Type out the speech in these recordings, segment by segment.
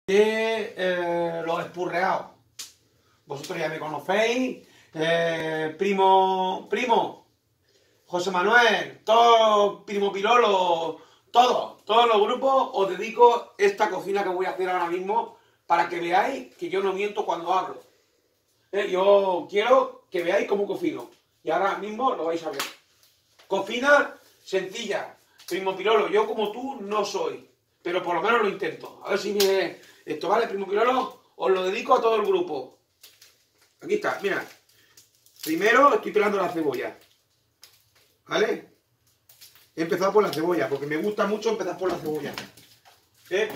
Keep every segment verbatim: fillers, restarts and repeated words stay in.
de eh, los espurreados. Vosotros ya me conocéis. Eh, primo, primo, José Manuel, todo, primo Pilolo, todos, todos los grupos, os dedico esta cocina que voy a hacer ahora mismo para que veáis que yo no miento cuando hablo. Eh, yo quiero que veáis cómo cocino y ahora mismo lo vais a ver. Cocina sencilla, primo Pilolo, yo como tú no soy, pero por lo menos lo intento. A ver si me... Esto, ¿vale, primo Pilolo? Os lo dedico a todo el grupo. Aquí está, mira. Primero estoy pelando la cebolla. ¿Vale? He empezado por la cebolla, porque me gusta mucho empezar por la cebolla. ¿Eh?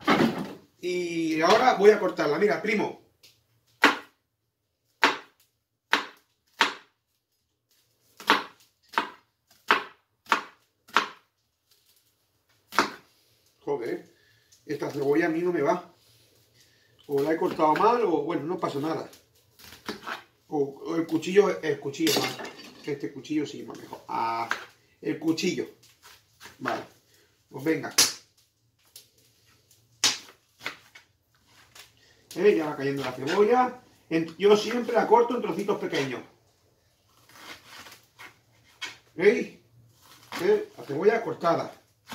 Y ahora voy a cortarla. Mira, primo. Joder, esta cebolla a mí no me va. O la he cortado mal, o bueno, no pasa nada. O, o el cuchillo, el cuchillo más. Este cuchillo sí, más mejor. Ah, el cuchillo. Vale, pues venga. ¿Eh? Ya va cayendo la cebolla. En, yo siempre la corto en trocitos pequeños. ¿Veis? ¿Eh? La cebolla cortada.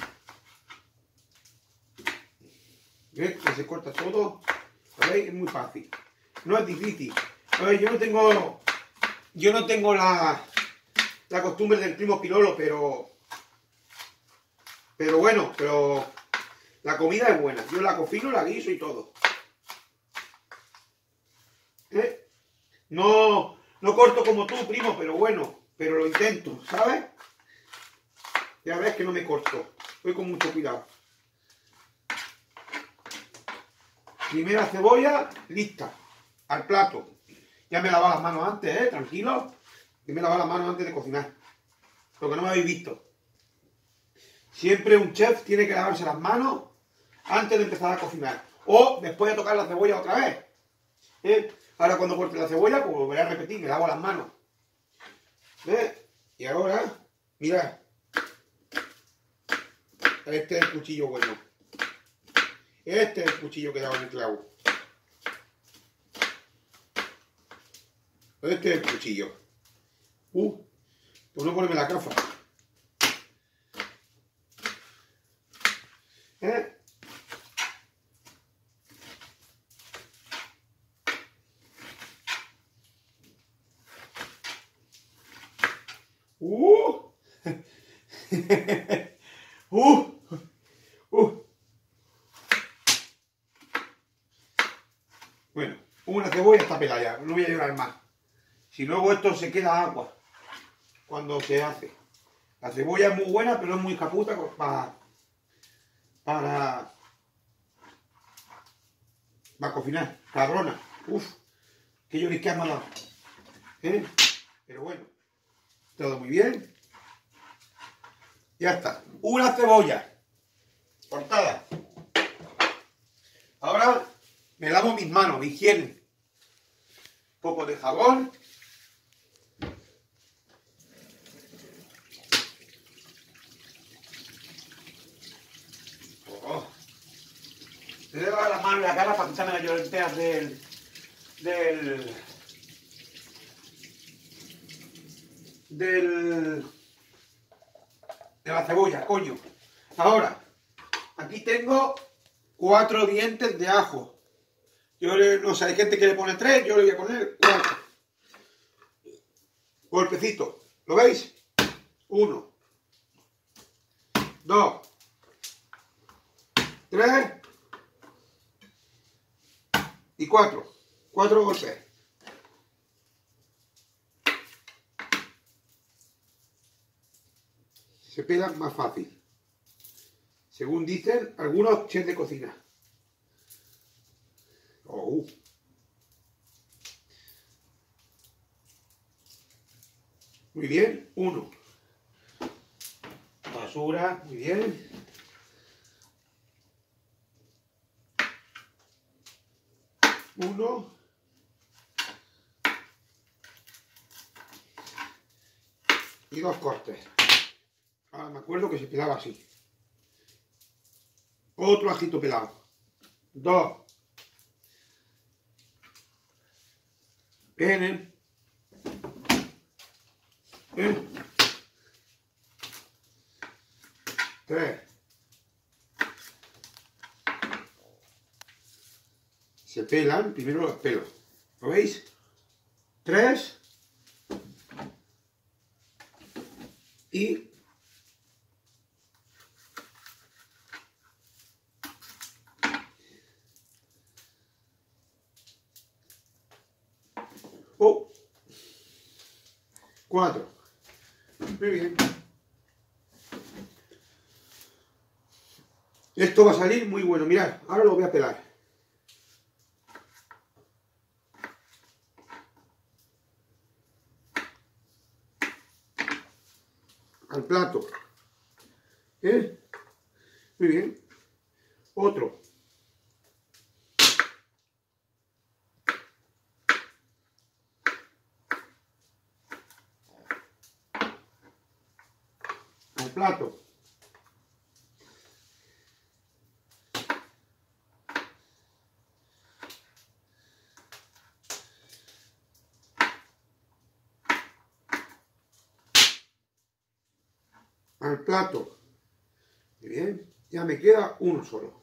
¿Veis? Que se corta todo. ¿Veis? Es muy fácil. No es difícil. A ver, yo no tengo. Yo no tengo la. La costumbre del primo Pilolo, pero. Pero bueno, pero. La comida es buena. Yo la cocino, la guiso y todo. ¿Eh? No. No corto como tú, primo, pero bueno. Pero lo intento, ¿sabes? Ya ves que no me corto. Voy con mucho cuidado. Primera cebolla, lista. Al plato. Ya me he lavado las manos antes, ¿eh? Tranquilo. Que me he lavado las manos antes de cocinar. Lo que no me habéis visto. Siempre un chef tiene que lavarse las manos antes de empezar a cocinar. O después de tocar la cebolla otra vez. ¿Eh? Ahora cuando corte la cebolla, pues volveré a repetir, me lavo las manos. ¿Ves? Y ahora, mirad. Este es el cuchillo bueno. Este es el cuchillo que daba en el clavo. Este es el cuchillo. Uh, pues no ponerme la gafa. ¿Eh? Uh. uh. Uh. Bueno, una cebolla está pelada ya, no voy a llorar más. Si luego esto se queda agua cuando se hace. La cebolla es muy buena, pero es muy caputa para para para cocinar. Cabrona. Uf, que llorisqueas me ha dado. ¿Eh? Pero bueno, todo muy bien. Ya está. Una cebolla cortada. Ahora me lavo mis manos, mi higiene. Un poco de jabón. Oh. Me voy a lavar las manos y la cara para quitarme las llorenteas del, del, del, de la cebolla, coño. Ahora, aquí tengo cuatro dientes de ajo. Yo le, no sé, hay gente que le pone tres, yo le voy a poner cuatro. Golpecito, ¿lo veis? Uno, dos, tres y cuatro. Cuatro golpes. Se pegan más fácil. Según dicen algunos chefs de cocina. Oh. Muy bien, uno. Basura, muy bien. Uno. Y dos cortes. Ahora me acuerdo que se pelaba así. Otro ajito pelado. Dos. Bien, ¿eh? Bien. Tres. Se pelan, primero los pelo. ¿Lo veis? Tres. Y oh, cuatro. Muy bien. Esto va a salir muy bueno. Mirad, ahora lo voy a pelar. Al plato. ¿Eh? Muy bien. Otro. Al plato. Al plato. Muy bien. Ya me queda uno solo.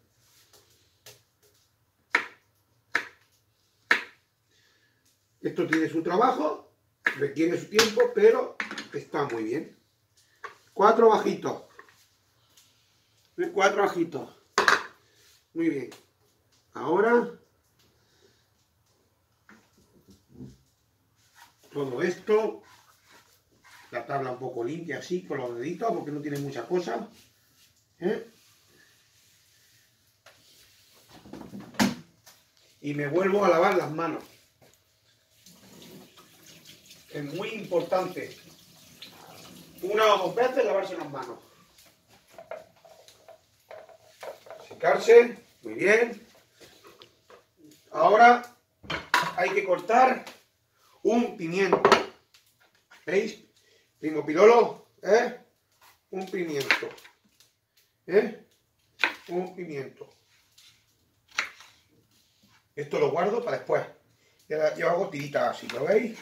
Esto tiene su trabajo, requiere su tiempo, pero está muy bien. Cuatro bajitos. Cuatro bajitos. Muy bien. Ahora todo esto, la tabla un poco limpia así con los deditos porque no tiene mucha cosa. ¿Eh? Y me vuelvo a lavar las manos. Es muy importante. Una o dos veces lavarse las manos. Secarse. Muy bien. Ahora hay que cortar un pimiento. ¿Veis? Primo Pilolo, ¿eh? Un pimiento. ¿Eh? Un pimiento. Esto lo guardo para después. Ya, yo hago tiritas así, ¿lo veis?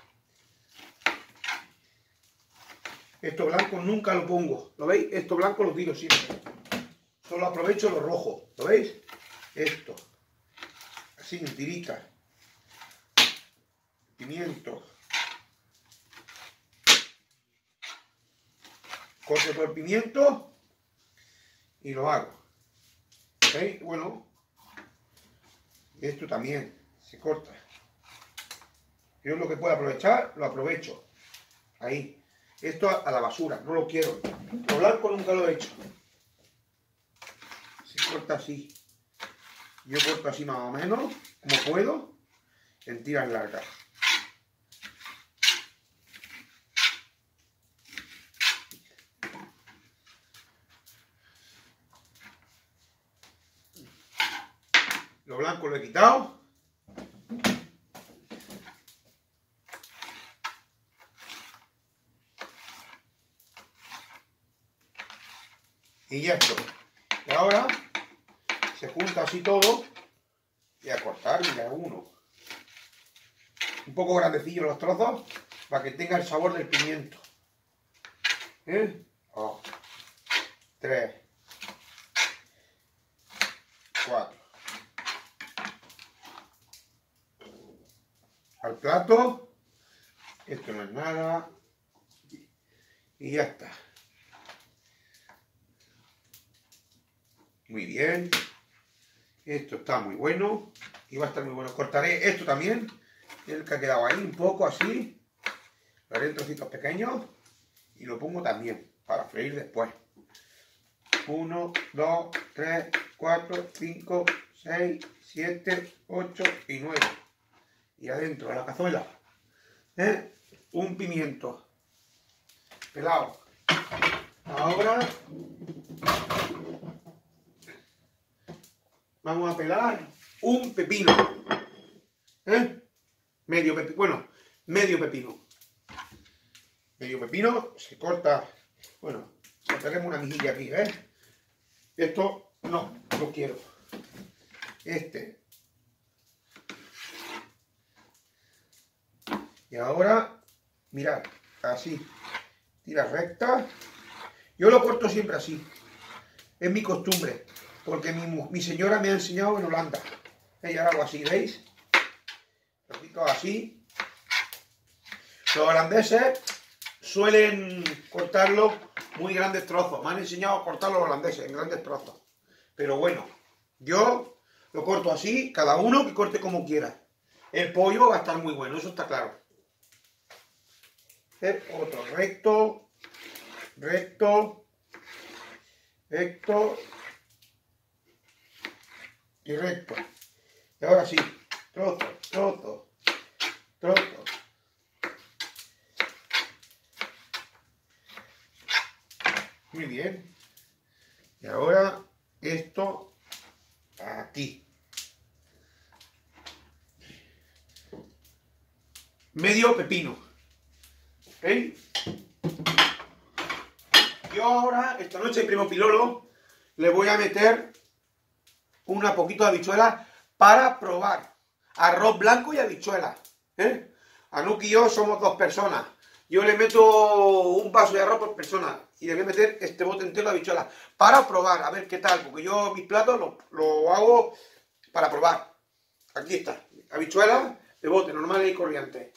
Esto blanco nunca lo pongo, ¿lo veis? Esto blanco lo tiro siempre. Solo aprovecho lo rojo, ¿lo veis? Esto. Así en tiritas. Pimiento. Corto todo el pimiento y lo hago. ¿Veis? Bueno, esto también se corta. Yo lo que puedo aprovechar, lo aprovecho. Ahí. Esto a la basura, no lo quiero. Lo blanco nunca lo he hecho. Se corta así. Yo corto así más o menos, como puedo, en tiras largas. Lo blanco lo he quitado. Y ya esto. Y ahora se junta así todo y a cortar, mira, uno. Un poco grandecillo los trozos para que tenga el sabor del pimiento. ¿Eh? Oh. Tres. Cuatro. Al plato. Esto no es nada. Y ya está. Muy bien. Esto está muy bueno. Y va a estar muy bueno. Cortaré esto también. El que ha quedado ahí un poco así. Lo haré en trocitos pequeños. Y lo pongo también para freír después. Uno, dos, tres, cuatro, cinco, seis, siete, ocho y nueve. Y adentro de la cazuela, ¿eh? Un pimiento pelado. Ahora vamos a pelar un pepino, ¿eh? Medio pepino, bueno, medio pepino. Medio pepino se corta, bueno, cortaremos una mejilla aquí, ¿ves? Esto no, no quiero. Este. Y ahora, mirad, así, tira recta. Yo lo corto siempre así, es mi costumbre, porque mi, mi señora me ha enseñado en Holanda. Y ahora hago así, ¿veis? Trocitos así. Los holandeses suelen cortarlo muy grandes trozos. Me han enseñado a cortar los holandeses en grandes trozos. Pero bueno, yo lo corto así, cada uno que corte como quiera. El pollo va a estar muy bueno, eso está claro. Otro recto, recto, recto y recto. Y ahora sí, trozo, trozo, trozo. Muy bien. Y ahora esto aquí. Medio pepino. ¿Ok? Yo ahora, esta noche, primo Pilolo, le voy a meter una poquito de habichuela para probar. Arroz blanco y habichuela. ¿Eh? Anuk y yo somos dos personas. Yo le meto un vaso de arroz por persona y le voy a meter este bote entero de habichuela para probar, a ver qué tal, porque yo mis platos lo, lo hago para probar. Aquí está, habichuela de bote, normal y corriente.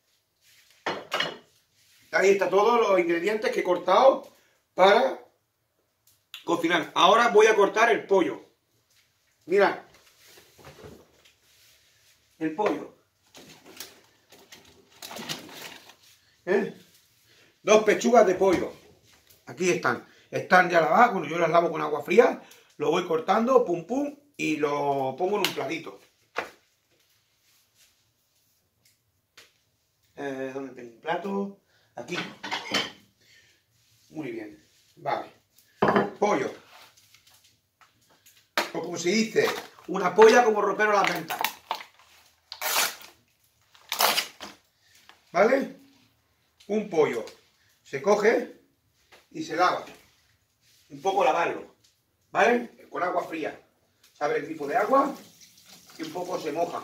Ahí está todos los ingredientes que he cortado para cocinar. Ahora voy a cortar el pollo. Mirad. El pollo. ¿Eh? Dos pechugas de pollo. Aquí están. Están ya lavadas. Bueno, yo las lavo con agua fría. Lo voy cortando, pum pum, y lo pongo en un platito. Eh, ¿Dónde tengo un plato? Aquí. Muy bien. Vale. Pollo. O como se dice, una polla como ropero a la venta. ¿Vale? Un pollo. Se coge y se lava. Un poco lavarlo. ¿Vale? Con agua fría. Se abre el grifo de agua y un poco se moja.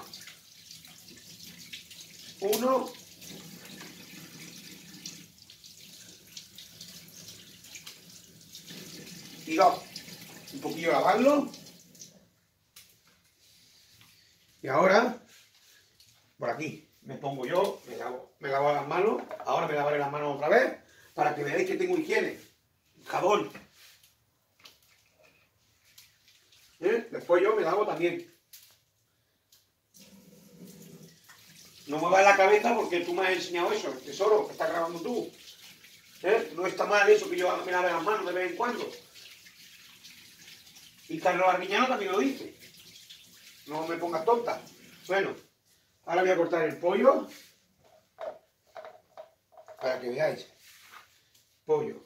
Uno. Y dos. Un poquillo lavarlo. Y ahora, por aquí, me pongo yo, me lavo, me lavo las manos. Ahora me lavaré las manos otra vez, para que veáis que tengo higiene. Jabón. ¿Eh? Después yo me lavo también. No muevas la cabeza porque tú me has enseñado eso, el tesoro que estás grabando tú. ¿Eh? No está mal eso que yo me lave las manos de vez en cuando. Y Carlos Arguiñano también lo dice. No me pongas tonta. Bueno, ahora voy a cortar el pollo. Para que veáis. Pollo.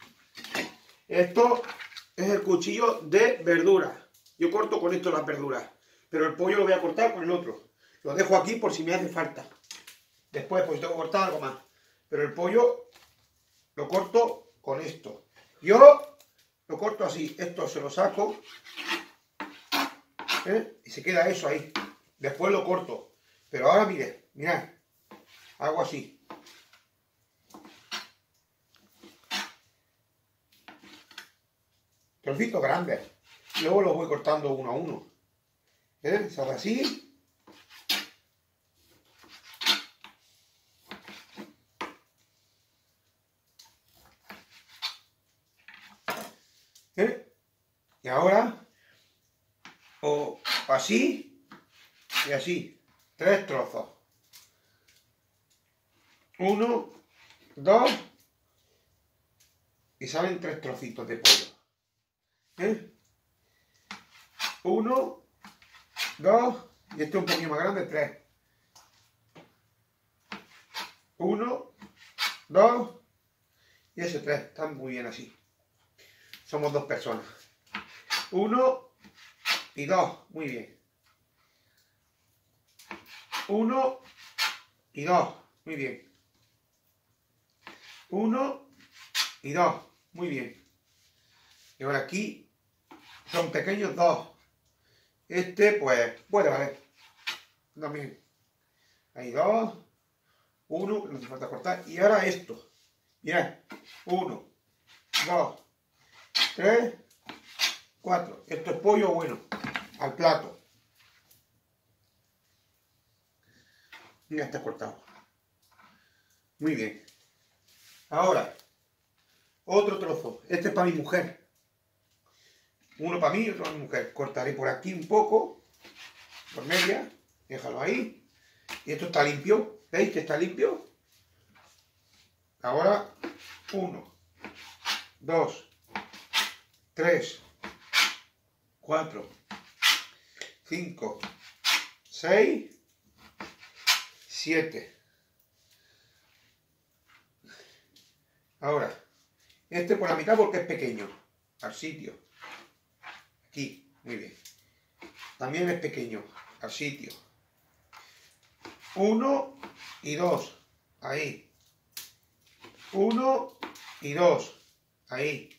Esto es el cuchillo de verduras. Yo corto con esto las verduras. Pero el pollo lo voy a cortar con el otro. Lo dejo aquí por si me hace falta. Después pues tengo que cortar algo más. Pero el pollo lo corto con esto. Yo lo corto así. Esto se lo saco. ¿Eh? Y se queda eso ahí. Después lo corto. Pero ahora mire, mirad. Hago así. Trocitos grandes. Luego los voy cortando uno a uno. ¿Eh? Se hace así. ¿Eh? Y ahora, o así y así. Tres trozos. Uno, dos, y salen tres trocitos de pollo. ¿Eh? Uno, dos, y este un poquito más grande, tres. Uno, dos, y ese tres. Están muy bien así. Somos dos personas. Uno y dos. Muy bien. Uno y dos. Muy bien. Uno y dos. Muy bien. Y ahora aquí son pequeños dos. Este pues puede valer. También. Hay dos. Uno, no hace falta cortar. Y ahora esto. Mirad. Uno, dos, tres, cuatro. Esto es pollo bueno. Al plato. Ya está cortado. Muy bien. Ahora, otro trozo. Este es para mi mujer. Uno para mí y otro para mi mujer. Cortaré por aquí un poco. Por media. Déjalo ahí. Y esto está limpio. ¿Veis que está limpio? Ahora, uno, dos, tres, cuatro, cinco, seis, siete. Ahora, este por la mitad porque es pequeño. Al sitio. Aquí, muy bien. También es pequeño. Al sitio. Uno y dos. Ahí. Uno y dos. Ahí.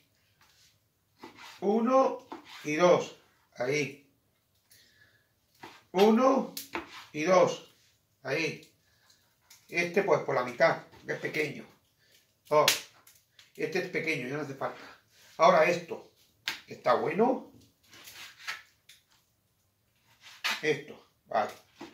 Uno y dos. Ahí. Uno y dos. Ahí. Este pues por la mitad, que es pequeño. Dos. Este es pequeño, ya no hace falta. Ahora esto, que está bueno. Esto, vale.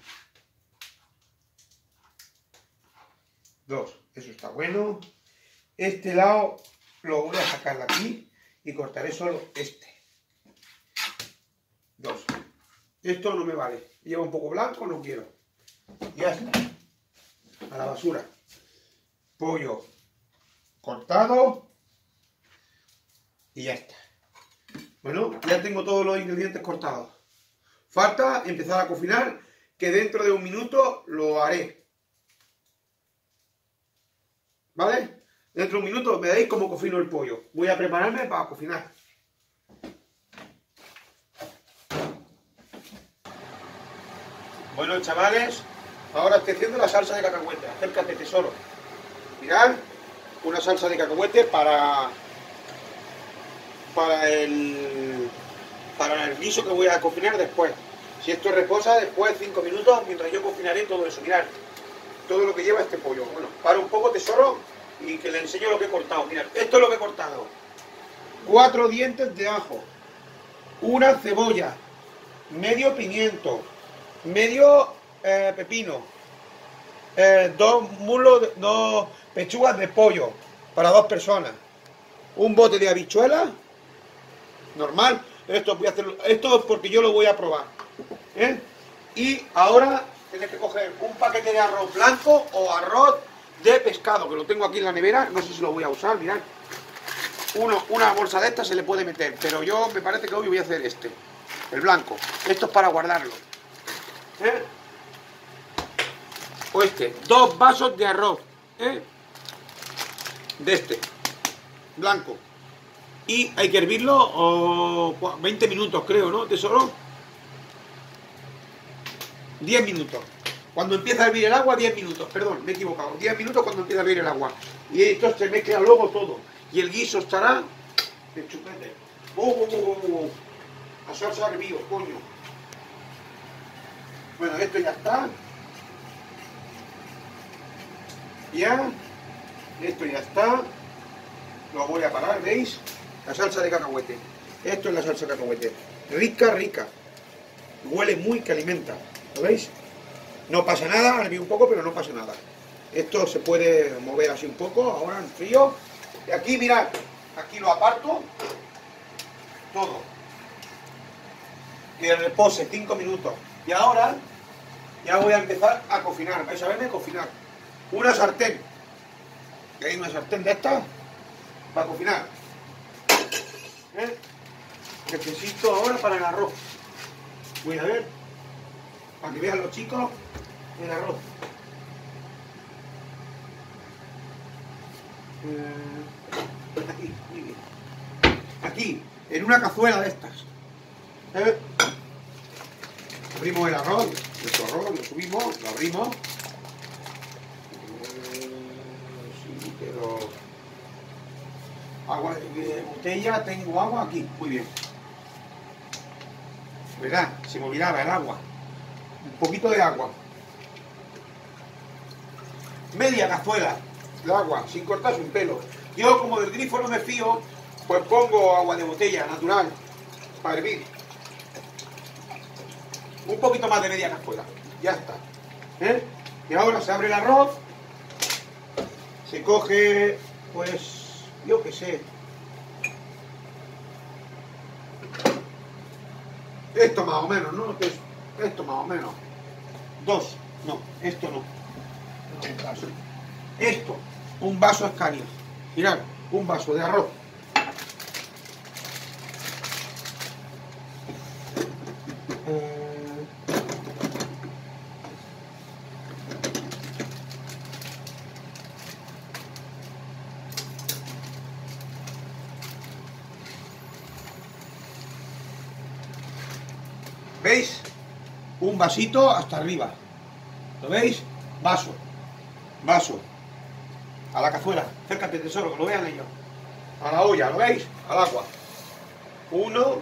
Dos, eso está bueno. Este lado lo voy a sacar de aquí y cortaré solo este. Dos. Esto no me vale. Lleva un poco blanco, no quiero. Ya está. A la basura. Pollo cortado. Y ya está. Bueno, ya tengo todos los ingredientes cortados. Falta empezar a cocinar, que dentro de un minuto lo haré. ¿Vale? Dentro de un minuto veréis cómo cocino el pollo. Voy a prepararme para cocinar. Bueno, chavales, ahora estoy haciendo la salsa de cacahuete. Acércate, tesoro. Mirad, una salsa de cacahuete para para el para el guiso que voy a cocinar después. Si esto reposa, después cinco minutos, mientras yo cocinaré todo eso. Mirad, todo lo que lleva este pollo. Bueno, para un poco, tesoro, y que le enseño lo que he cortado. Mirad, esto es lo que he cortado. Cuatro dientes de ajo, una cebolla, medio pimiento, medio eh, pepino, eh, dos muslos, de, dos pechugas de pollo para dos personas, un bote de habichuelas normal. Esto voy a hacerlo, esto es porque yo lo voy a probar, ¿eh? Y ahora tienes que coger un paquete de arroz blanco o arroz de pescado, que lo tengo aquí en la nevera. No sé si lo voy a usar, mirad. Uno, una bolsa de estas se le puede meter, pero yo me parece que hoy voy a hacer este, el blanco. Esto es para guardarlo, ¿eh? O este, dos vasos de arroz, ¿eh? De este, blanco. Y hay que hervirlo oh, veinte minutos, creo, ¿no, tesoro? diez minutos. Cuando empieza a hervir el agua, diez minutos. Perdón, me he equivocado. diez minutos cuando empieza a hervir el agua. Y esto se mezcla luego todo. Y el guiso estará de chupete. ¡Oh, oh, oh, oh, oh! La salsa ha hervido, coño. Bueno, esto ya está. Ya. Esto ya está. Lo voy a parar, ¿veis? La salsa de cacahuete. Esto es la salsa de cacahuete. Rica, rica. Huele muy, que alimenta. ¿Lo veis? No pasa nada, herví un poco, pero no pasa nada. Esto se puede mover así un poco, ahora en frío. Y aquí, mirad, aquí lo aparto. Todo. Que repose cinco minutos. Y ahora ya voy a empezar a cocinar. ¿Vais a verme cocinar? Una sartén. ¿Veis una sartén de estas? Para cocinar. ¿Eh? Necesito ahora para el arroz. Voy a ver, para que vean los chicos, el arroz. Eh, aquí, aquí, aquí, en una cazuela de estas. ¿Eh? Abrimos el arroz, nuestro arroz, lo subimos, lo abrimos. Eh, sí, pero... Agua de botella, tengo agua aquí, muy bien. ¿Verdad? Se me olvidaba el agua. Un poquito de agua. media cazuela de agua, sin cortarse un pelo. Yo, como del grifo no me fío, pues pongo agua de botella, natural, para hervir. Un poquito más de media cazuela, ya está. ¿Eh? Y ahora se abre el arroz, se coge, pues, yo qué sé, esto más o menos, ¿no? Esto más o menos. Dos, no, esto no. No, un vaso. Esto, un vaso Escaria. Mirad, un vaso de arroz. Eh... ¿Veis? Un vasito hasta arriba. ¿Lo veis? Vaso. Vaso. A la cazuela. Acércate, tesoro, que lo vean ellos. A la olla, ¿lo veis? Al agua. Uno.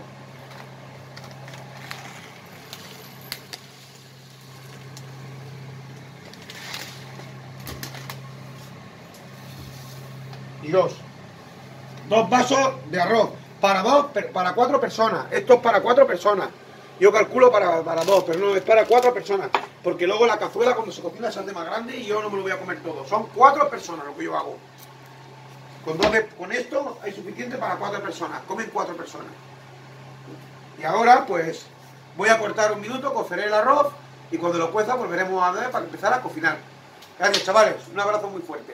Y dos. Dos vasos de arroz. Para dos, para cuatro personas. Esto es para cuatro personas. Yo calculo para, para dos, pero no, es para cuatro personas. Porque luego la cazuela cuando se cocina se hace más grande y yo no me lo voy a comer todo. Son cuatro personas lo que yo hago. Con, dos de, con esto hay suficiente para cuatro personas. Comen cuatro personas. Y ahora, pues, voy a cortar un minuto, coceré el arroz y cuando lo cueza volveremos a ver para empezar a cocinar. Gracias, chavales. Un abrazo muy fuerte.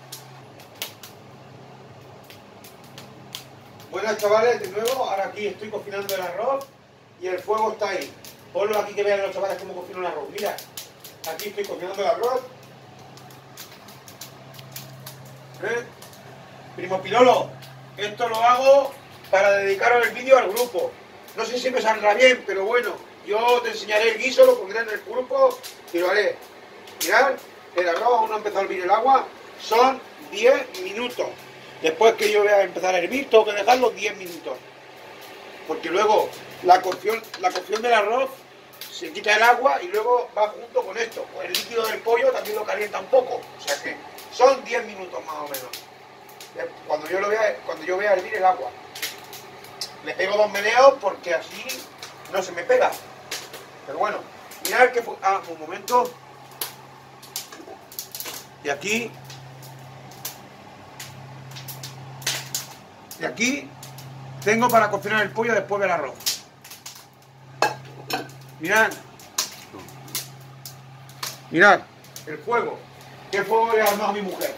Buenas, chavales, de nuevo. Ahora aquí estoy cocinando el arroz. Y el fuego está ahí. Ponlo aquí que vean los chavales cómo cocino el arroz. Mira, aquí estoy cocinando el arroz. ¿Eh? Primo Pilolo, esto lo hago para dedicaros el vídeo al grupo. No sé si me saldrá bien, pero bueno, yo te enseñaré el guiso, lo pondré en el grupo y lo haré. Mirad, el arroz aún no ha empezado a hervir el agua. Son diez minutos. Después que yo voy a empezar a hervir, tengo que dejarlo diez minutos. Porque luego la cocción, la cocción del arroz se quita el agua y luego va junto con esto. Pues el líquido del pollo también lo calienta un poco. O sea que son diez minutos más o menos. Cuando yo, lo vea, cuando yo vea hervir el agua. Le pego dos meneos porque así no se me pega. Pero bueno, mirad que... Ah, un momento. Y aquí... Y aquí... Tengo para cocinar el pollo después del arroz. Mirad. Mirad. El fuego. ¿Qué fuego le ha armado a mi mujer?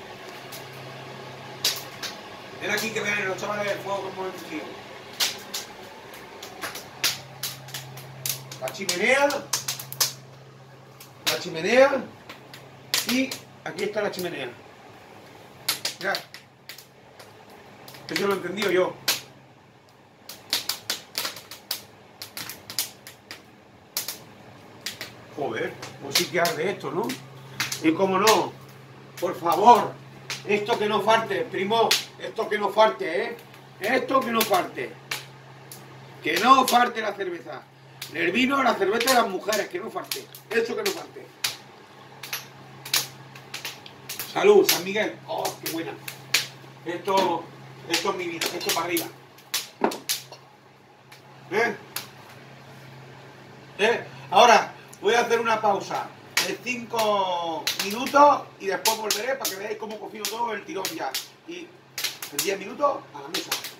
Ven aquí que vean los chavales el fuego como el tío. La chimenea. La chimenea. Y aquí está la chimenea. Mirad. Eso lo he entendido yo. Joder, pues sí que arde esto, ¿no? Y como no, por favor, esto que no falte, primo, esto que no falte, ¿eh? Esto que no falte. Que no falte la cerveza. El vino, la cerveza de las mujeres, que no falte. Esto que no falte. Salud, San Miguel. Oh, qué buena. Esto, esto es mi vida, esto para arriba. ¿Eh? ¿Eh? Ahora... Voy a hacer una pausa de cinco minutos y después volveré para que veáis cómo cocino todo el tirón ya. Y en diez minutos a la mesa.